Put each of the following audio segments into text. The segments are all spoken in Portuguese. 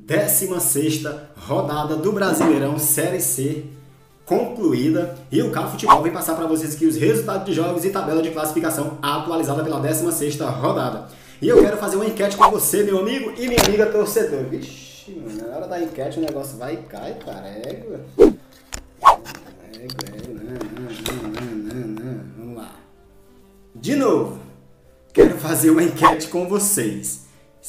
16ª rodada do Brasileirão Série C concluída e o Cabo Futebol vem passar para vocês aqui os resultados de jogos e tabela de classificação atualizada pela 16ª rodada. E eu quero fazer uma enquete com você, meu amigo e minha amiga torcedor. Vixe, mano, na hora da enquete o negócio vai e cai, cara. Vamos lá. De novo, quero fazer uma enquete com vocês.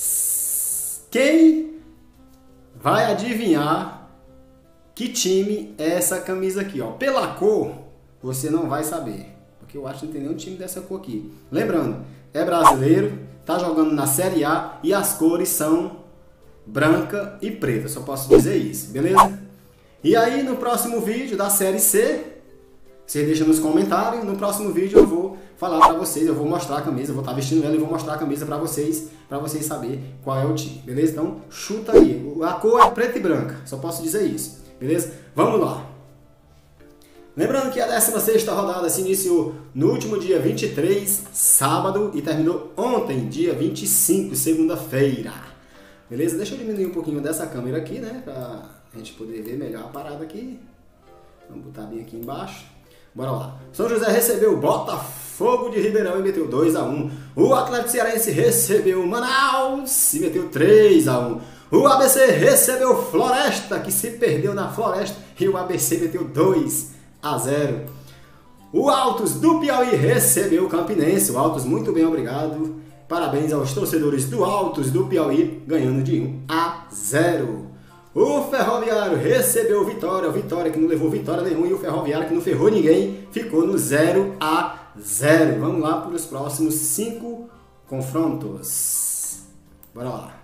Quem vai adivinhar que time é essa camisa aqui, ó? Pela cor, você não vai saber, porque eu acho que não tem nenhum time dessa cor aqui. Lembrando, é brasileiro, tá jogando na Série A e as cores são branca e preta, só posso dizer isso, beleza? E aí no próximo vídeo da Série C, você deixa nos comentários, no próximo vídeo eu vou falar pra vocês, eu vou mostrar a camisa, eu vou estar vestindo ela e vou mostrar a camisa pra vocês saberem qual é o time, beleza? Então chuta aí, a cor é preta e branca, só posso dizer isso, beleza? Vamos lá! Lembrando que a 16ª rodada se iniciou no último dia 23, sábado, e terminou ontem, dia 25, segunda-feira, beleza? Deixa eu diminuir um pouquinho dessa câmera aqui, né, pra gente poder ver melhor a parada aqui. Vamos botar bem aqui embaixo. Bora lá. São José recebeu o Botafogo de Ribeirão e meteu 2-1. O Atlético Cearense recebeu o Manaus e meteu 3-1. O ABC recebeu o Floresta, que se perdeu na Floresta, e o ABC meteu 2-0. O Altos do Piauí recebeu o Campinense. O Altos, muito bem, obrigado. Parabéns aos torcedores do Altos do Piauí, ganhando de 1-0. O Ferroviário recebeu o Vitória, o Vitória que não levou vitória nenhuma, e o Ferroviário que não ferrou ninguém, ficou no 0-0. Vamos lá para os próximos 5 confrontos. Bora lá.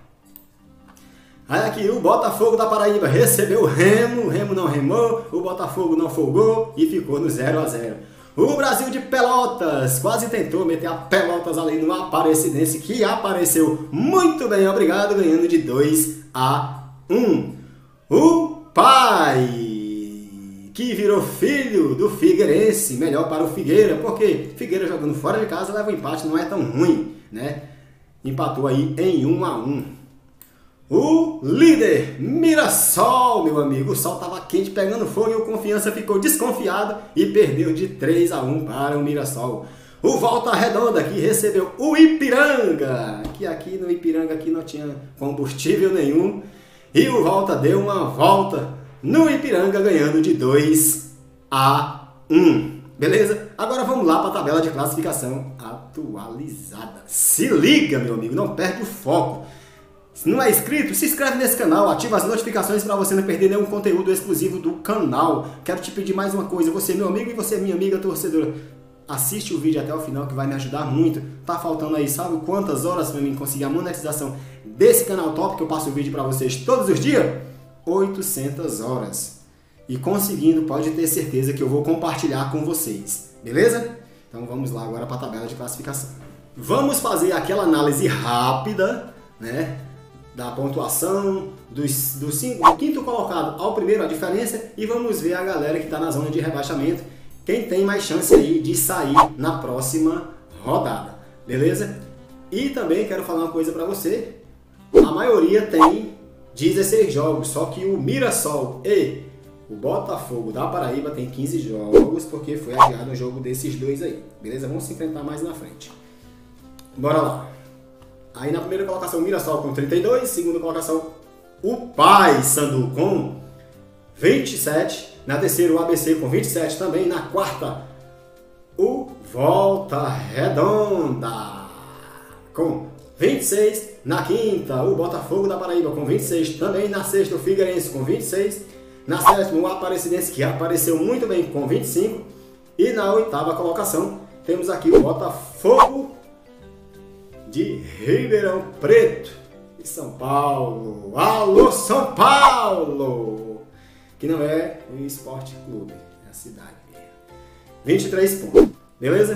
Aí aqui o Botafogo da Paraíba recebeu o Remo não remou, o Botafogo não folgou e ficou no 0-0. O Brasil de Pelotas quase tentou meter a Pelotas ali no Aparecidense, que apareceu muito bem, obrigado, ganhando de 2-1. O pai, que virou filho do Figueirense, melhor para o Figueira, porque Figueira jogando fora de casa leva um empate, não é tão ruim, né? Empatou aí em 1-1. O líder Mirassol, meu amigo, o sol estava quente, pegando fogo, e o Confiança ficou desconfiado e perdeu de 3-1 para o Mirassol. O Volta Redonda, que recebeu o Ipiranga, que aqui no Ipiranga aqui não tinha combustível nenhum, e o Volta deu uma volta no Ipiranga, ganhando de 2-1. Beleza? Agora vamos lá para a tabela de classificação atualizada. Se liga, meu amigo, não perde o foco. Se não é inscrito, se inscreve nesse canal, ativa as notificações para você não perder nenhum conteúdo exclusivo do canal. Quero te pedir mais uma coisa, você é meu amigo e você é minha amiga torcedora. Assiste o vídeo até o final, que vai me ajudar muito. Tá faltando aí, sabe quantas horas para mim conseguir a monetização desse canal top, que eu passo o vídeo para vocês todos os dias? 800 horas. E conseguindo, pode ter certeza que eu vou compartilhar com vocês. Beleza? Então vamos lá agora para a tabela de classificação. Vamos fazer aquela análise rápida, né, da pontuação do quinto colocado ao primeiro, a diferença, e vamos ver a galera que está na zona de rebaixamento, quem tem mais chance aí de sair na próxima rodada, beleza? E também quero falar uma coisa para você, a maioria tem 16 jogos, só que o Mirassol e o Botafogo da Paraíba tem 15 jogos, porque foi adiado um jogo desses dois aí, beleza? Vamos se enfrentar mais na frente. Bora lá. Aí na primeira colocação o Mirassol com 32, segunda colocação o Paysandu com 27, na terceira o ABC com 27 também, na quarta o Volta Redonda com 26, na quinta o Botafogo da Paraíba com 26 também, na sexta o Figueirense com 26, na sétima o Aparecidense, que apareceu muito bem, com 25, e na oitava colocação temos aqui o Botafogo de Ribeirão Preto e São Paulo. Alô, São Paulo! Que não é o Esporte Clube, é a cidade mesmo. 23 pontos, beleza?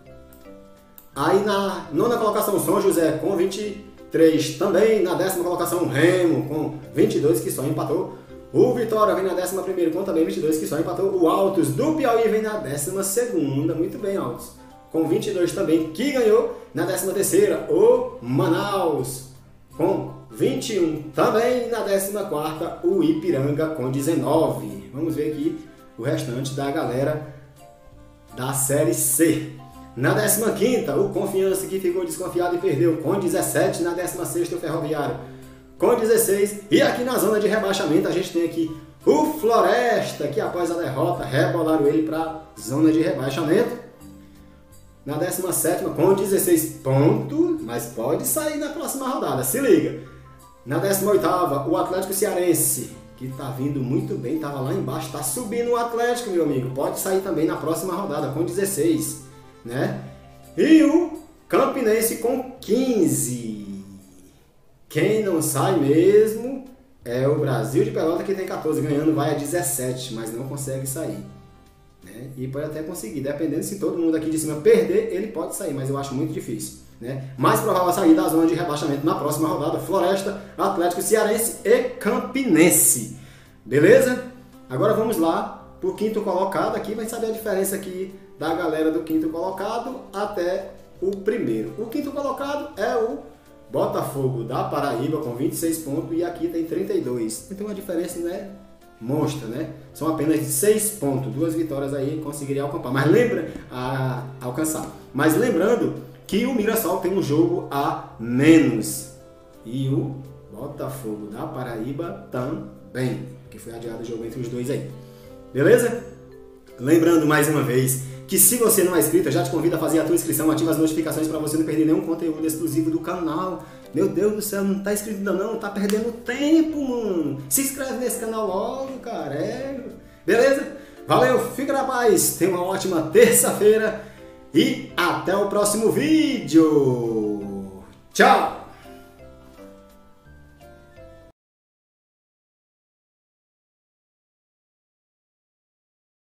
Aí na nona colocação São José com 23 também. Na décima colocação Remo com 22, que só empatou. O Vitória vem na 11ª com também 22, que só empatou. O Altos do Piauí vem na 12ª, muito bem, Altos, com 22 também, que ganhou. Na 13ª, o Manaus com 21. Também na 14ª, o Ipiranga com 19. Vamos ver aqui o restante da galera da Série C. Na 15ª, o Confiança, que ficou desconfiado e perdeu, com 17. Na 16ª, o Ferroviário com 16. E aqui na zona de rebaixamento a gente tem aqui o Floresta, que após a derrota rebolaram ele para a zona de rebaixamento. Na 17ª, com 16 pontos, mas pode sair na próxima rodada, se liga. Na 18ª, o Atlético Cearense, que tá vindo muito bem, tava lá embaixo, tá subindo o Atlético, meu amigo. Pode sair também na próxima rodada, com 16, né? E o Campinense com 15. Quem não sai mesmo é o Brasil de Pelota, que tem 14, ganhando vai a 17, mas não consegue sair. Né? E pode até conseguir, dependendo se todo mundo aqui de cima perder, ele pode sair, mas eu acho muito difícil. Né? Mais provável sair da zona de rebaixamento na próxima rodada, Floresta, Atlético Cearense e Campinense. Beleza? Agora vamos lá para o quinto colocado, aqui vai saber a diferença aqui da galera do quinto colocado até o primeiro. O quinto colocado é o Botafogo da Paraíba com 26 pontos e aqui tem 32. Então a diferença não é monstra, né? São apenas 6 pontos, 2 vitórias aí conseguiria alcançar. Mas lembrando que o Mirassol tem um jogo a menos e o Botafogo da Paraíba também, que foi adiado o jogo entre os dois aí. Beleza? Lembrando mais uma vez que se você não é inscrito, eu já te convido a fazer a tua inscrição, ativa as notificações para você não perder nenhum conteúdo exclusivo do canal. Meu Deus do céu, não tá inscrito ainda não, tá perdendo tempo, mano. Se inscreve nesse canal logo, cara. Beleza? Valeu, fica na paz, tenha uma ótima terça-feira e até o próximo vídeo. Tchau!